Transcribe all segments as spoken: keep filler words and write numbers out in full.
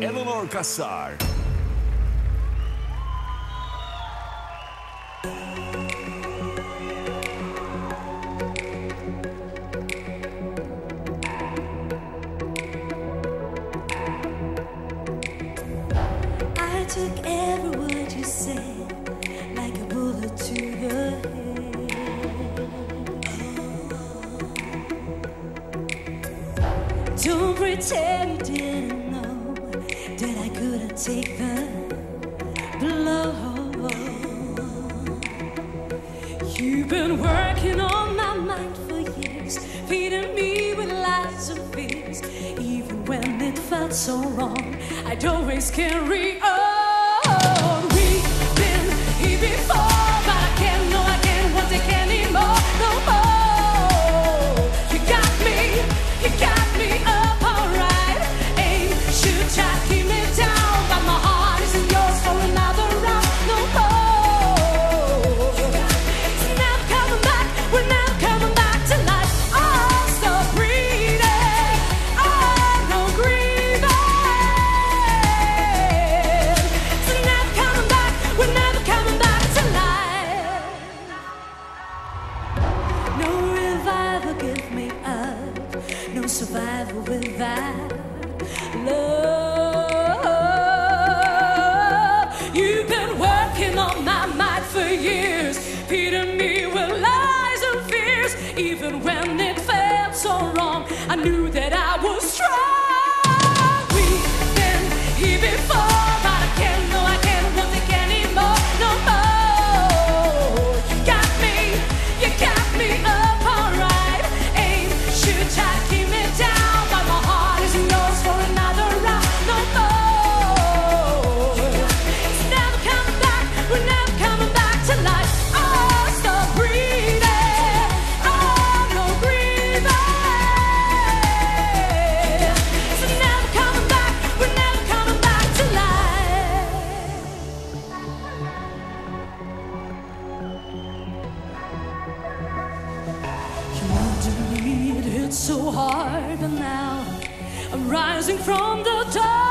Eleanor Cassar. I took every word you said like a bullet to the head. Don't pretend you didn't know that I couldn't take the blow. You've been working on my mind for years, feeding me with lies and fears. Even when it felt so wrong, I'd always carry on. We've been here before, but I can't, no, I can't won't take anymore, no more. You got me, you got me up alright. Ain't shoot, try to keep me down, but my heart isn't yours for another round, no more. It's never coming back, we're never coming back to life. Oh, stop breathing, oh, no grieving. It's never coming back, we're never coming back to life. No revival, give me up. No survival without love. You've been working on my mind for years, feeding me with lies and fears. Even when it felt so wrong, I knew that I was strong. We've been here before, but I can't, no, I can't won't take anymore, no more. You got me, you got me up alright. Ain't should try to keep me down, but my heart isn't yours for another round, no more. It's never coming back, we're never coming back to life. Oh, stop breathing, oh, no grieving. It's never coming back, we're never coming back to life. You wanted me, it hit so hard, but now I'm rising from the dark.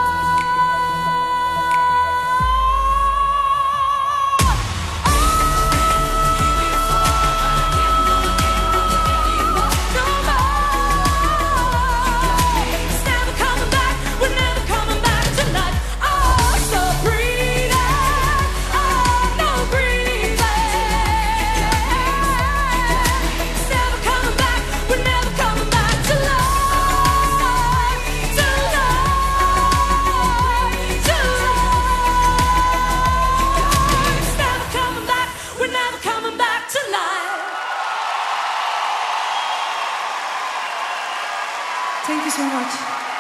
No more. It's never coming back, we're never coming back to life. Oh, stop breathing, oh, no grieving. It's never coming back, we're never coming back to life, to life, to life. It's never coming back, we're never coming back to life. Thank you so much.